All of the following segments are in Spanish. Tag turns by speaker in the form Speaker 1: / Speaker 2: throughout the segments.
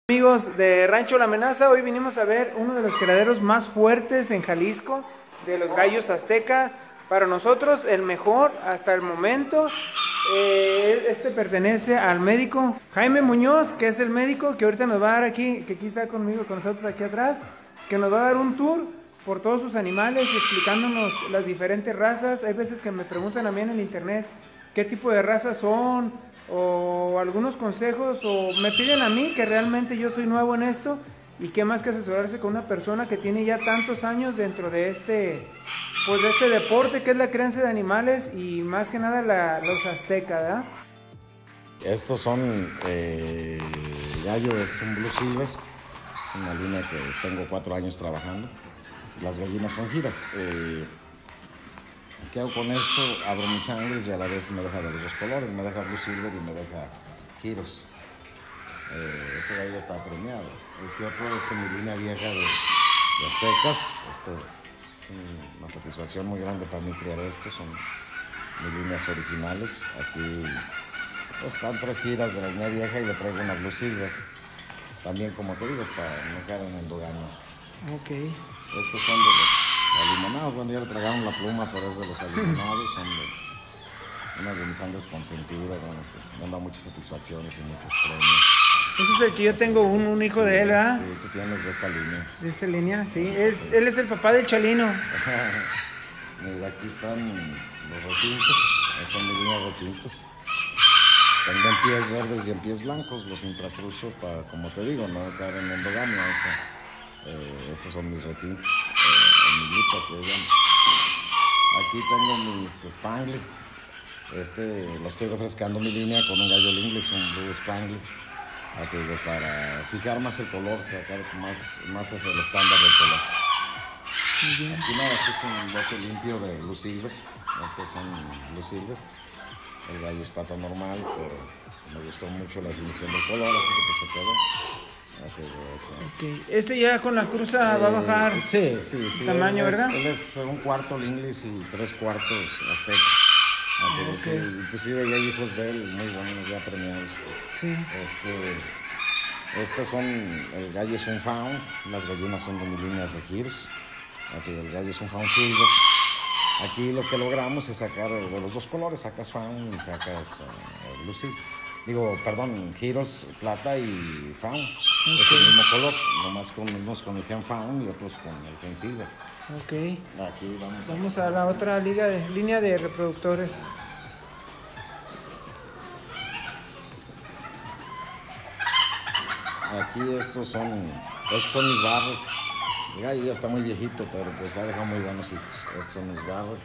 Speaker 1: Amigos de Rancho La Amenaza, hoy vinimos a ver uno de los criaderos más fuertes en Jalisco, de los gallos azteca. Para nosotros el mejor hasta el momento. Este pertenece al médico Jaime Muñoz, que es el médico que ahorita nos va a dar aquí, que aquí está conmigo, con nosotros aquí atrás, que nos va a dar un tour por todos sus animales, explicándonos las diferentes razas. Hay veces que me preguntan a mí en el internet qué tipo de razas son, o algunos consejos, o me piden a mí, que realmente yo soy nuevo en esto, y qué más que asesorarse con una persona que tiene ya tantos años dentro de este deporte que es la crianza de animales, y más que nada los aztecas, ¿verdad?
Speaker 2: Estos son gallo, es un Blue Silver, es una línea que tengo 4 años trabajando. Las gallinas son giras. ¿Qué hago con esto? Abro mis sangres y a la vez me deja de los dos colores, me deja Blue Silver y me deja giros. Ese gallo está premiado. Este otro es mi línea vieja de aztecas. Esto es una satisfacción muy grande para mí criar estos, son mis líneas originales. Aquí pues, están 3 giras de la línea vieja y le traigo una Blue Silver. También, como te digo, para no caer en endogamia.
Speaker 1: Ok.
Speaker 2: Estos son de los alimonados. Bueno, ya le tragaron la pluma, pero es de los alimonados. Son una de mis sangres consentidas, bueno, que me han dado muchas satisfacciones y muchos premios.
Speaker 1: Ese es el que yo tengo un hijo de él, ¿verdad?
Speaker 2: Sí, tú tienes de esta línea.
Speaker 1: De esta línea, sí. Él es el papá del Chalino.
Speaker 2: Mira, aquí están los retintos. Son mis líneas retintos. Tengo en pies verdes y en pies blancos. Los intracruzo para, como te digo, no caer en endogamia. Estos son mis retintos. Aquí tengo mis Spangler. Lo estoy refrescando mi línea con un gallo inglés, un Blue Spangler. Para fijar más el color, sacar más hacia el estándar del color. Aquí no, este es un bote limpio de Blue Silver. Estos son Blue Silver. El gallo es pata normal, pero me gustó mucho la definición del color, así que se quedó.
Speaker 1: Okay. Ese ya con la cruza va a bajar.
Speaker 2: Sí.
Speaker 1: Tamaño, ¿verdad?
Speaker 2: Él es un cuarto inglés y 3/4 azteca. Sí, inclusive ya hay hijos de él muy buenos, ya premiados.
Speaker 1: Sí.
Speaker 2: Estos son, el gallo es un fawn, las gallinas son de mis líneas de giros. El gallo es un fawn silver. Aquí lo que logramos es sacar de los dos colores, sacas fawn y sacas blue silver. Giros, plata y fawn. Okay. Es el mismo color, nomás con unos con el gen fawn y otros con el gen silver.
Speaker 1: Ok.
Speaker 2: Aquí
Speaker 1: vamos a la otra línea de reproductores.
Speaker 2: Aquí estos son mis barros. El gallo ya está muy viejito, pero pues ha dejado muy buenos hijos. Estos son mis barros.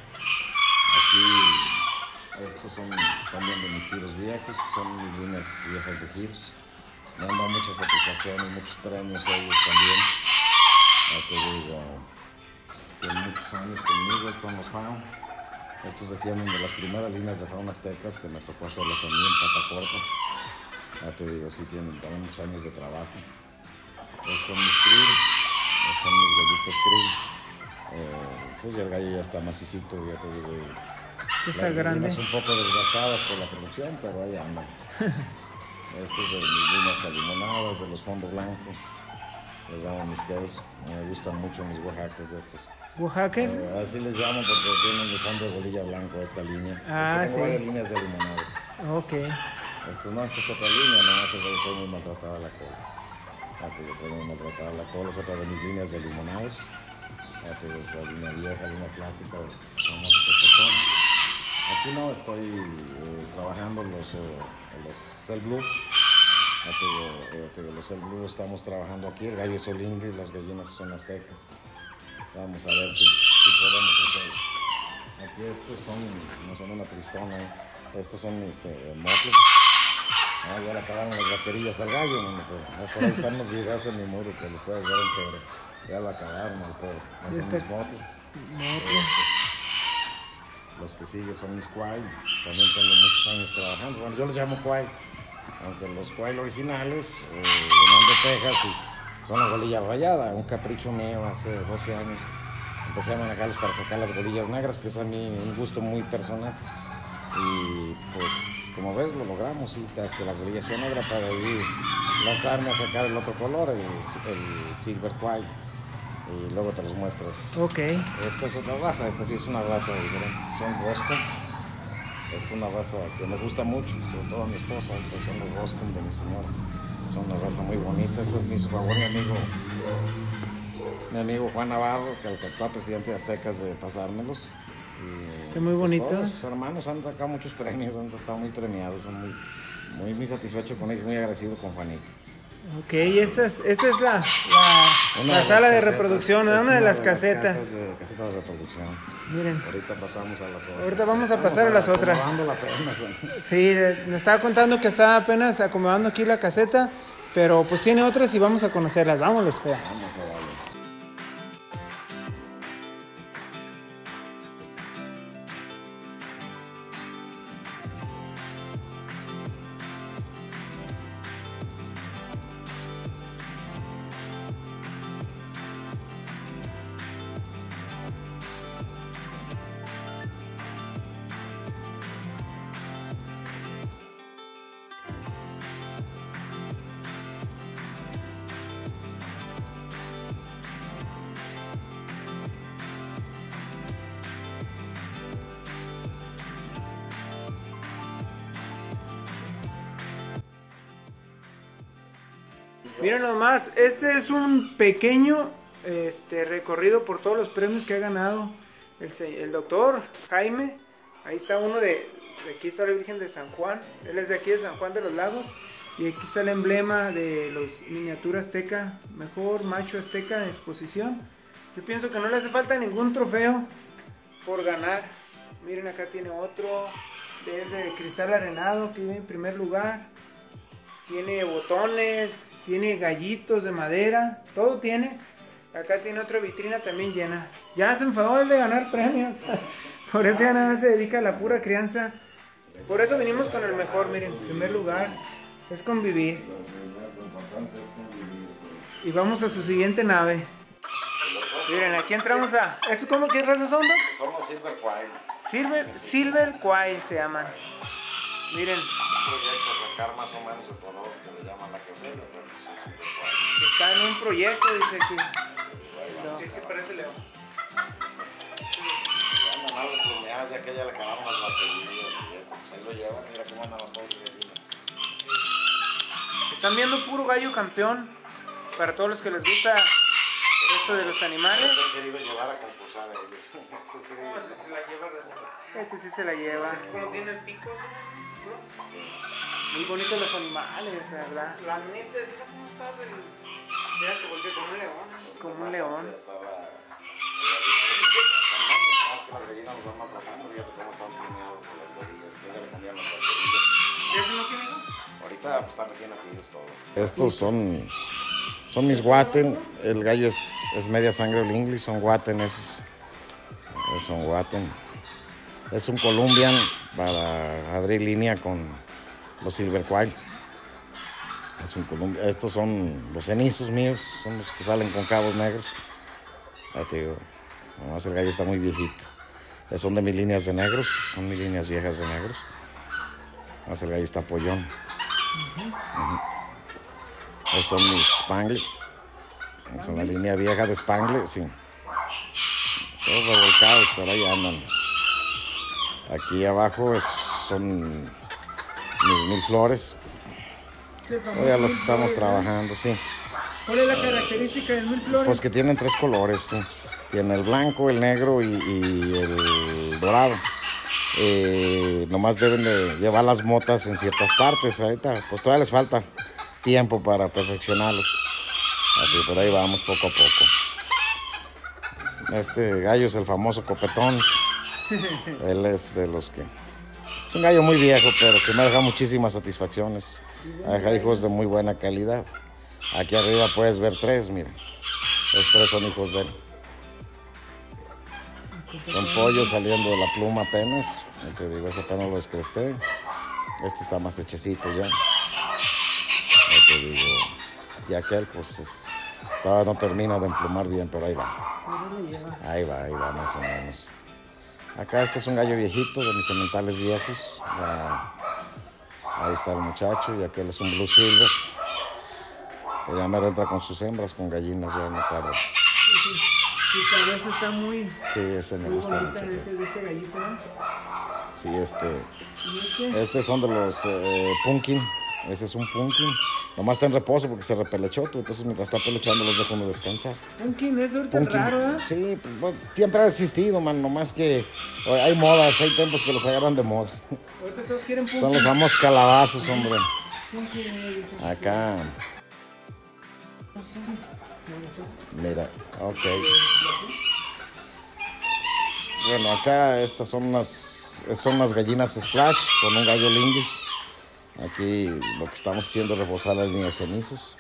Speaker 2: Aquí estos son también de mis giros viejos, son mis líneas viejas de giros. Me han dado muchas satisfacciones, muchos premios ellos también. Ya te digo, tienen muchos años conmigo, estos son los fawn. Estos decían de las primeras líneas de fawn aztecas que me tocó hacerlas a mí en pata corta. Ya te digo, sí tienen también muchos años de trabajo. Estos son mis krill, estos son mis gallitos krill. Pues ya el gallo ya está macicito, ya te digo.
Speaker 1: Está grande.
Speaker 2: Un poco desgastadas por la producción, pero ahí andan. Estos de mis líneas alimonadas, de los fondos blancos. Les llamo mis Kells. Me gustan mucho mis Oaxaca de estos.
Speaker 1: ¿Oaxaca?
Speaker 2: Así les llamo porque tienen el fondo de bolilla blanco esta línea. Tengo varias líneas de alimonados.
Speaker 1: Ok.
Speaker 2: Estos no, esta es otra línea, nomás estoy muy maltratada la cola. Estoy muy maltratada la cola, es otra de mis líneas de limonados. La línea vieja, la línea clásica, aquí no estoy trabajando los Cell Blue. Los Cell Blue estamos trabajando aquí, el gallo es olingue y las gallinas son aztecas. Vamos a ver si podemos hacerlo. Aquí estos no son una tristona, estos son mis motles. Ya le acabaron las baterías al gallo, por ahí están los videos en mi muro que los puedes ver entero. Ya lo acabaron el pobre. Son mis motles. Los que siguen son mis quail. También tengo muchos años trabajando. Bueno, yo les llamo quail, aunque los quail originales venían de Texas y son la golilla rayada. Un capricho mío hace 12 años. Empecé a manejarlos para sacar las golillas negras, que es a mí un gusto muy personal. Y pues como ves, lo logramos, sí, que la colillación negra para ir lanzarme a sacar el otro color, el Silver Quail, y luego te los muestro.
Speaker 1: Ok.
Speaker 2: Esta es otra raza, esta sí es una raza diferente, son Boston. Es una raza que me gusta mucho, sobre todo a mi esposa. Estos son los Boston de mi señora. Son una raza muy bonita. Este es mi favor, mi amigo Juan Navarro, que el actual presidente de Aztecas, de pasármelos.
Speaker 1: Están muy bonitos.
Speaker 2: Todos sus hermanos han sacado muchos premios, han estado muy premiados, son muy satisfechos con ellos, muy agradecido con Juanito.
Speaker 1: Ok, esta es la sala de reproducción, una de las casetas.
Speaker 2: Caseta de reproducción.
Speaker 1: Miren.
Speaker 2: Ahorita pasamos a las otras.
Speaker 1: Ahorita vamos a pasar a las otras. Sí, me estaba contando que estaba apenas acomodando aquí la caseta, pero pues tiene otras y vamos a conocerlas. Vámonos, espera.
Speaker 2: Vamos a darle.
Speaker 1: Miren nomás, este es un pequeño recorrido por todos los premios que ha ganado el doctor Jaime. Ahí está uno de aquí está la Virgen de San Juan, él es de aquí de San Juan de los Lagos. Y aquí está el emblema de los miniatura azteca, mejor macho azteca de exposición. Yo pienso que no le hace falta ningún trofeo por ganar. Miren, acá tiene otro, desde cristal arenado, que viene en primer lugar. Tiene botones, tiene gallitos de madera, todo tiene. Acá tiene otra vitrina también llena. Ya se enfadó el de ganar premios. Por eso ya nada más se dedica a la pura crianza. Por eso vinimos con el mejor, miren, en primer lugar. Es convivir. Y vamos a su siguiente nave. Miren, aquí entramos a... ¿Esto cómo qué razas son, Doc?
Speaker 2: Son los Silver Quail.
Speaker 1: Silver Quail se llaman. Miren.
Speaker 2: Proyecto sacar más o menos el color que le llaman la caseta, pero son Silver Quail.
Speaker 1: Está en un proyecto, dice aquí. Sí, sí, parece león.
Speaker 2: Ya andan algo plumeadas, ya que ya le acabaron las baterías y esto, pues ahí lo llevan, mira cómo andan los pobres gallinas.
Speaker 1: Están viendo puro gallo campeón. Para todos los que les gusta esto de los animales.
Speaker 2: He querido llevar a concursar a ellos.
Speaker 1: Este se la lleva. Este sí se la lleva. Es como tiene el pico, ¿no?
Speaker 2: Sí.
Speaker 1: Muy bonitos los animales, la verdad.
Speaker 3: La neta, es como está ya se volvió como un león.
Speaker 1: Como un león.
Speaker 2: Ya estaba... Más que las gallinas los van maltratando, fíjate cómo están plumeados con las borillas, que ya le cambian las baterías.
Speaker 1: ¿Y ese no tiene hijos?
Speaker 2: Ahorita pues, están recién nacidos todos. Estos son mis Watten. El gallo es media sangre All English, son Watten esos. Son Watten. Es un Colombian para abrir línea con los Silver Quail. Es un Colombian. Estos son los cenizos míos, son los que salen con cabos negros. Ya te digo, nomás el gallo está muy viejito. Son de mis líneas de negros, son mis líneas viejas de negros. Nomás el gallo está pollón. Esos son mis Spangle. Es una línea vieja de Spangle, sí. Todos revolcados, pero ahí andan. Aquí abajo son mis 1000 flores. Ya los estamos trabajando, sí.
Speaker 1: ¿Cuál es la característica del 1000 flores?
Speaker 2: Pues que tienen 3 colores, tú. Tiene el blanco, el negro y el dorado. Nomás deben de llevar las motas en ciertas partes. Ahorita, pues todavía les falta tiempo para perfeccionarlos. Así, por ahí vamos poco a poco. Este gallo es el famoso copetón. Él es de los que... Es un gallo muy viejo, pero que me deja muchísimas satisfacciones. Deja hijos de muy buena calidad. Aquí arriba puedes ver 3, mira. Los 3 son hijos de él. Son pollos saliendo de la pluma apenas. Yo te digo, ese apenas lo descresté. Este está más hechecito ya. Yo te digo, y aquel pues todavía no termina de emplumar bien, pero ahí va. Ahí va más o menos. Acá este es un gallo viejito de mis sementales viejos. Ahí está el muchacho y aquel es un Blue Silver. Que ya mero entra con sus hembras, con gallinas ya en la tarde.
Speaker 1: Su cabeza está muy,
Speaker 2: Sí, ese me
Speaker 1: muy
Speaker 2: gusta
Speaker 1: bonita
Speaker 2: mucho.
Speaker 1: de este gallito, ¿no?
Speaker 2: Sí,
Speaker 1: ¿Y este?
Speaker 2: Estos son de los pumpkin. Ese es un pumpkin. Nomás está en reposo porque se repelechó. Entonces mientras está pelechando los dejo uno descansar.
Speaker 1: Pumpkin es ahorita
Speaker 2: Pumpkin.
Speaker 1: raro, ¿eh?
Speaker 2: Sí, pues, bueno, siempre ha existido, man. Nomás que hay modas, hay tiempos que los agarran de moda.
Speaker 1: Ahorita todos quieren pumpkin.
Speaker 2: Son los famosos calabazos, hombre.
Speaker 1: Pumpkin,
Speaker 2: Acá. Mira, ok. Bueno, acá estas son unas gallinas splash con un gallo lindis. Aquí lo que estamos haciendo es reposar la línea de cenizos.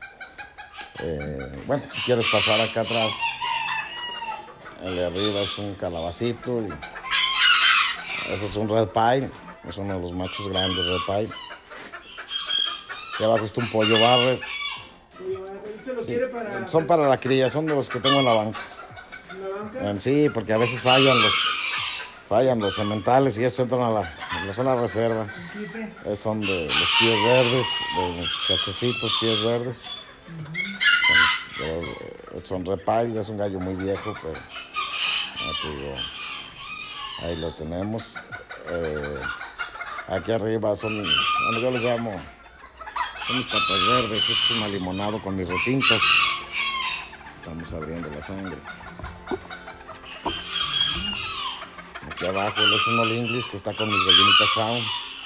Speaker 2: Bueno, si quieres pasar acá atrás, el de arriba es un calabacito. Y ese es un red pie, es uno de los machos grandes red pie. Aquí abajo está un pollo barret.
Speaker 1: ¿Se lo
Speaker 2: Sí,
Speaker 1: quiere para
Speaker 2: son para la cría, son de los que tengo en la banca.
Speaker 1: la banca?
Speaker 2: Sí, porque a veces fallan los sementales y estos entran a la reserva.
Speaker 1: Quite.
Speaker 2: Son de los pies verdes, de los cachecitos pies verdes. Son repal, es un gallo muy viejo, pero ya te digo, ahí lo tenemos. Aquí arriba son, bueno, yo les llamo, son mis patas verdes, esto es una limonado con mis retintas. Estamos abriendo la sangre. Aquí abajo él es un All English que está con mis gallinitas Fawn.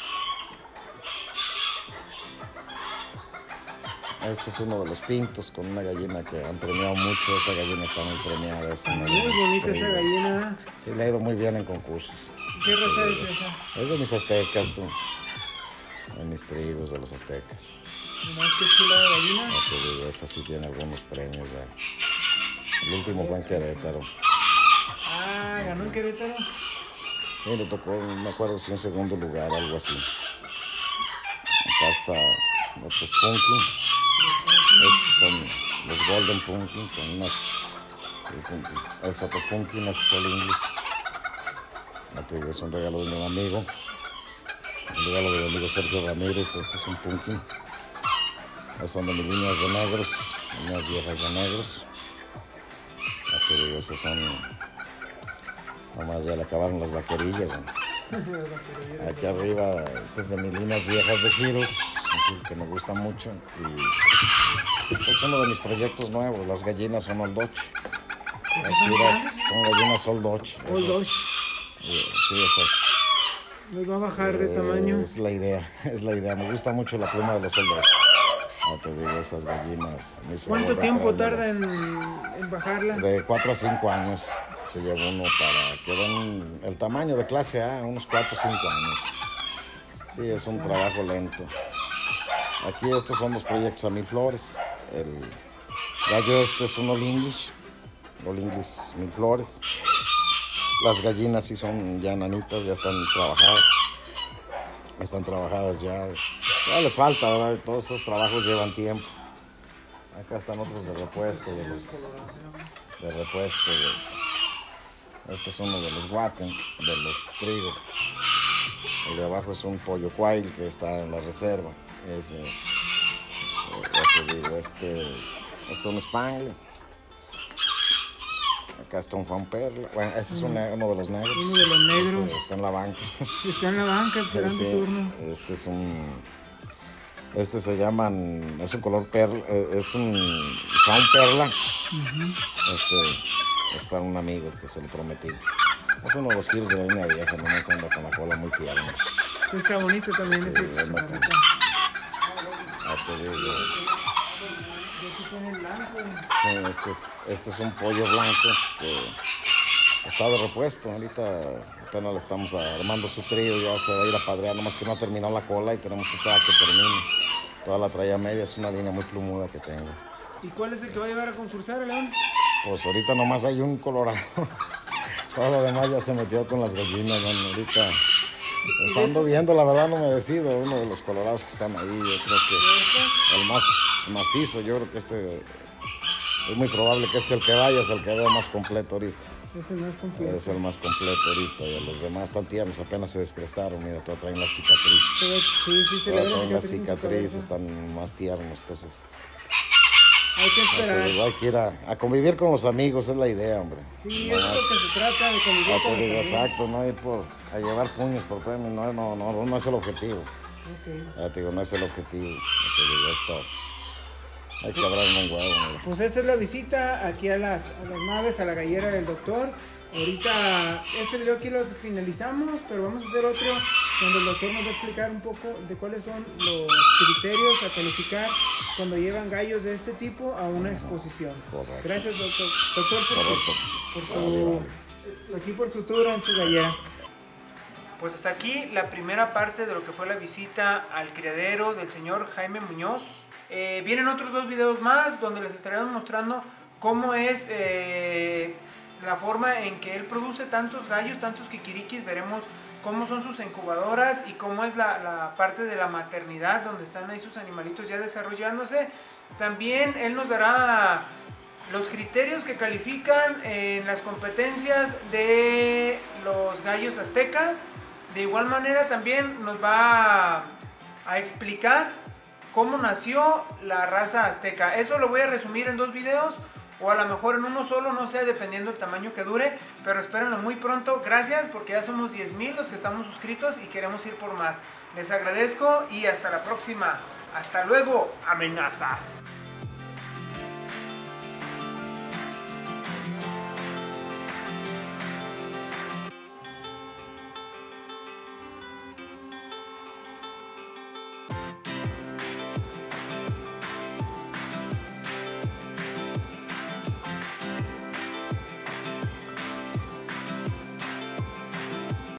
Speaker 2: Este es uno de los pintos con una gallina que han premiado mucho. Esa gallina está muy premiada. Es una
Speaker 1: Muy bonita esa gallina.
Speaker 2: Sí, le ha ido muy bien en concursos.
Speaker 1: ¿Qué raza es esa?
Speaker 2: Es de mis aztecas, tú. De mis trigos de los aztecas.
Speaker 1: Nomás que chula de gallina.
Speaker 2: No te digo, esa sí tiene algunos premios ya. El último fue en Querétaro.
Speaker 1: Ah, ganó en Querétaro.
Speaker 2: Y le tocó, no me acuerdo si un segundo lugar, algo así. Acá está otros pumpkin. Estos son los Golden Pumpkin con unas. Es otro pumpkin, este es el English. Ya te digo, es un regalo de un amigo. Un regalo de mi amigo Sergio Ramírez. Este es un pumpkin. Estos son de mis líneas de negros, líneas viejas de negros. Ya te digo, esos son. Nomás ya le acabaron las vaquerillas. ¿No? Aquí arriba, este es de mis líneas viejas de giros, que me gusta mucho. Y este es uno de mis proyectos nuevos. Las gallinas son Old Dutch. Las giras son gallinas Old Dutch.
Speaker 1: Old Dutch.
Speaker 2: Sí, esas.
Speaker 1: Los va a bajar de tamaño.
Speaker 2: Es la idea, es la idea. Me gusta mucho la pluma de los Old Dutch. Ya te digo, esas gallinas.
Speaker 1: ¿Cuánto tiempo tarda en bajarlas?
Speaker 2: De 4 a 5 años se lleva uno para que den el tamaño de clase A, unos 4 o 5 años. Sí, es un trabajo lento. Aquí estos son los proyectos a 1000 flores. El gallo este es un All English 1000 flores. Las gallinas sí son ya nanitas, ya están trabajadas. Están trabajadas ya. Ya les falta, ¿verdad? Todos estos trabajos llevan tiempo. Acá están otros de repuesto, Este es uno de los Watten, de los Trigger. El de abajo es un pollo quail que está en la reserva. Este es un Spangle. Acá está un Fan Perla. Bueno, ese es uno de los negros.
Speaker 1: Uno de los negros.
Speaker 2: Está en la banca.
Speaker 1: Está en la banca esperando
Speaker 2: Sí,
Speaker 1: turno.
Speaker 2: Este se llaman, es un color perla, es un Fawn Perla. Es para un amigo que se lo prometí. Es uno de los giros de la línea vieja, nomás anda con la cola muy tierna.
Speaker 1: Está bonito también
Speaker 2: Sí,
Speaker 1: ese
Speaker 2: es
Speaker 1: chaparrito.
Speaker 2: Te digo,
Speaker 1: Aquí tiene el blanco.
Speaker 2: sí, este es un pollo blanco que está de repuesto. Ahorita apenas le estamos armando su trío, ya se va a ir a padrear, nomás que no ha terminado la cola y tenemos que esperar a que termine. Toda la traya media es una línea muy plumuda que tengo.
Speaker 1: ¿Y cuál es el que va a llevar a concursar, León?
Speaker 2: Pues ahorita nomás hay un colorado. Todo lo demás ya se metió con las gallinas, ¿no? Ahorita pues ando viendo, la verdad no me decido. Uno de los colorados que están ahí, yo creo que el más macizo, yo creo que este es muy probable que este es el que vaya, es el que veo más completo ahorita.
Speaker 1: Es el más completo.
Speaker 2: Es el más completo ahorita. Y los demás están tiernos, apenas se descrestaron. Mira, todavía traen la cicatriz.
Speaker 1: Sí, se le ve
Speaker 2: Todavía
Speaker 1: la
Speaker 2: traen la
Speaker 1: cicatriz. en su
Speaker 2: cicatriz,
Speaker 1: cabeza.
Speaker 2: están más tiernos. Entonces,
Speaker 1: Hay que esperar.
Speaker 2: hay que ir a convivir con los amigos, es la idea, hombre.
Speaker 1: Sí, eso es lo que se trata, de convivir
Speaker 2: No
Speaker 1: con
Speaker 2: te
Speaker 1: los
Speaker 2: digo,
Speaker 1: amigos.
Speaker 2: exacto, no ir a llevar puños por premio, no es el objetivo.
Speaker 1: Ok.
Speaker 2: Ya te digo, no es el objetivo. Ya te digo, hay que hablar un huevo, mira.
Speaker 1: Pues esta es la visita aquí a las naves, a la gallera del doctor. Ahorita este video aquí lo finalizamos, pero vamos a hacer otro donde el doctor nos va a explicar un poco de cuáles son los criterios a calificar cuando llevan gallos de este tipo a una exposición.
Speaker 2: Correcto.
Speaker 1: Gracias, doctor
Speaker 2: Correcto.
Speaker 1: por su tour en su gallera. Pues hasta aquí la primera parte de lo que fue la visita al criadero del señor Jaime Muñoz. Vienen otros 2 videos más donde les estaremos mostrando cómo es la forma en que él produce tantos gallos, tantos kikirikis. Veremos cómo son sus incubadoras y cómo es la parte de la maternidad donde están ahí sus animalitos ya desarrollándose. También él nos dará los criterios que califican en las competencias de los gallos azteca. De igual manera también nos va a explicar cómo nació la raza azteca. Eso lo voy a resumir en 2 videos o a lo mejor en uno solo, no sé, dependiendo del tamaño que dure, pero espérenlo muy pronto. Gracias, porque ya somos 10,000 los que estamos suscritos y queremos ir por más. Les agradezco y hasta la próxima. Hasta luego, amenazas.